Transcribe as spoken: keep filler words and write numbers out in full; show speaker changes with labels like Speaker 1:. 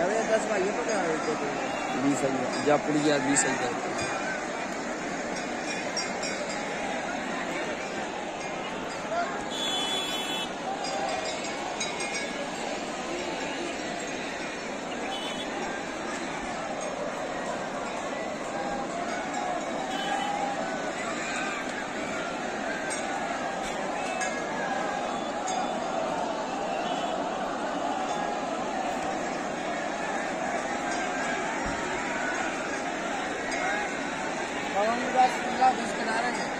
Speaker 1: दस भाई तो
Speaker 2: बीस हजार जा पुड़ी यार बीस हजार
Speaker 1: दस पंद्रह बीस किनारे